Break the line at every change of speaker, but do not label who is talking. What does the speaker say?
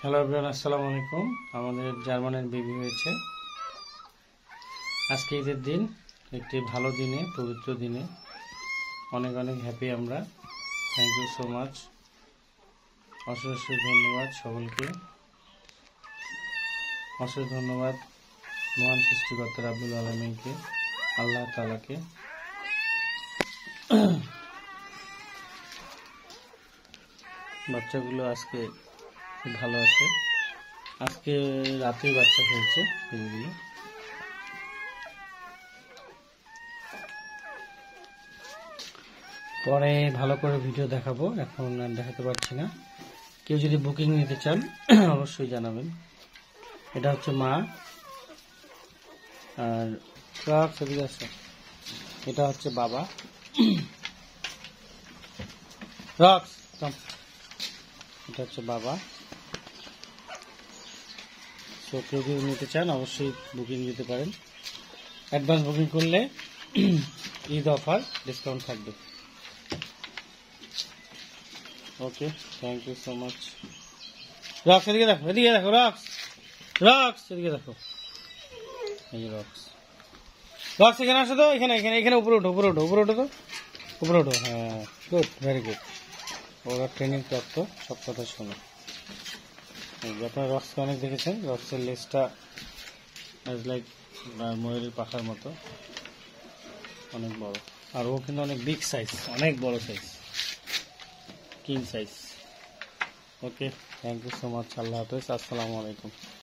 Hello everyone, আসসালামু আলাইকুম। আমাদের জার্মানের বেবি হয়েছে আজকে ঈদের দিন, একটি ভালো দিনে, পবিত্র দিনে। অনেক অনেক হ্যাপি আমরা। থ্যাংক ইউ সো মাচ, অশেষ ধন্যবাদ সকলকে। অশেষ ধন্যবাদ মহান সৃষ্টিকর্তা রাব্বুল আলামিনকে, আল্লাহ তাআলাকে। বাচ্চাগুলো আজকে খুব ভালো আছে। আজকে রাতেই বাচ্চা হয়েছে বেবিগুলো। পরে ভালো করে ভিডিও দেখাবো, এখন আর দেখাতে পারছি না। কেউ যদি বুকিং নিতে চান অবশ্যই জানাবেন। এটা হচ্ছে মা, আর এটা হচ্ছে বাবা। রক্স, এটা হচ্ছে বাবা। তো কেউ যদি নিতে চান অবশ্যই বুকিং দিতে পারেন। অ্যাডভান্স বুকিং করলে ঈদ অফার ডিসকাউন্ট থাকবে। Okay, thank you so much. রক্স এদিকে দেখো, এদিকে দেখো, রক্স রক্স এদিকে দেখো, এই রক্স। রক্স এখানে আসো তো, এখানে এখানে এখানে উপরে ওঠো, উপরে ওঠো, উপরে ওঠো তো, উপরে ওঠো। হ্যাঁ, গুড, ভেরি গুড। ওরা ট্রেনিং প্রাপ্ত, সব কথা শোনো। আপনারা রক্সকে অনেক দেখেছেন। রক্সের লেজটা লাইক ময়ূরের পাখার মতো, অনেক বড়। আর ও কিন্তু অনেক বিগ সাইজ, অনেক বড় size, king size. Okay, thank you so much. আল্লাহ হাফেজ, আসসালামু আলাইকুম।